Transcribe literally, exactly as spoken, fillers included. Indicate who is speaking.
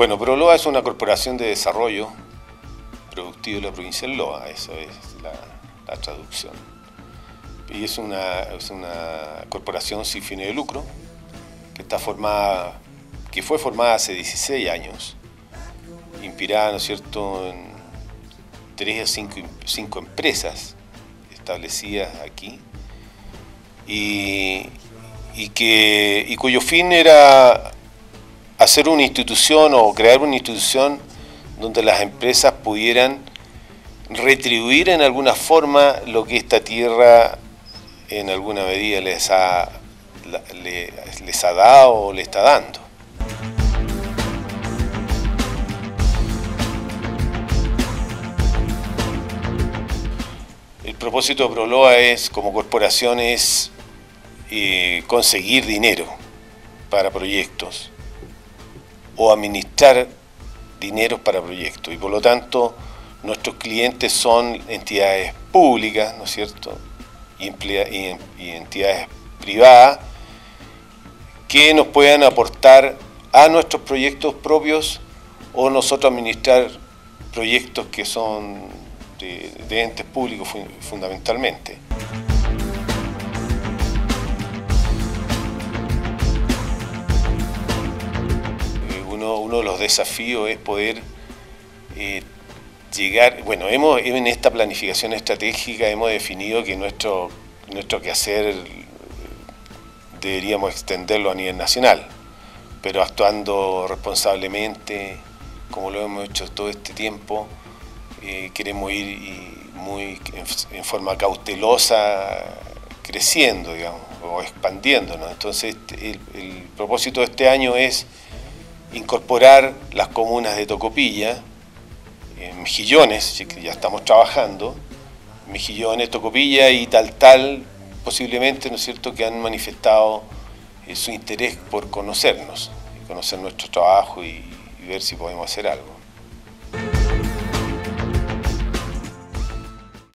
Speaker 1: Bueno, Proloa es una corporación de desarrollo productivo de la provincia de Loa, eso es la, la traducción. Y es una, es una corporación sin fines de lucro que está formada, que fue formada hace dieciséis años, inspirada, ¿no es cierto?, en tres o cinco, cinco empresas establecidas aquí y, y, que, y cuyo fin era hacer una institución o crear una institución donde las empresas pudieran retribuir en alguna forma lo que esta tierra en alguna medida les ha, les, les ha dado o le está dando. El propósito de Proloa es, como corporación, es eh, conseguir dinero para proyectos o administrar dinero para proyectos, y por lo tanto nuestros clientes son entidades públicas, ¿no es cierto?, y, y, y entidades privadas que nos puedan aportar a nuestros proyectos propios o nosotros administrar proyectos que son de, de entes públicos fundamentalmente. Uno, uno de los desafíos es poder eh, llegar, bueno, hemos, en esta planificación estratégica hemos definido que nuestro, nuestro quehacer deberíamos extenderlo a nivel nacional, pero actuando responsablemente, como lo hemos hecho todo este tiempo, eh, queremos ir y muy en, en forma cautelosa creciendo, digamos, o expandiéndonos. Entonces el, el propósito de este año es incorporar las comunas de Tocopilla, eh, Mejillones, que ya estamos trabajando, Mejillones, Tocopilla y Taltal, posiblemente, ¿no es cierto?, que han manifestado eh, su interés por conocernos, conocer nuestro trabajo y, y ver si podemos hacer algo.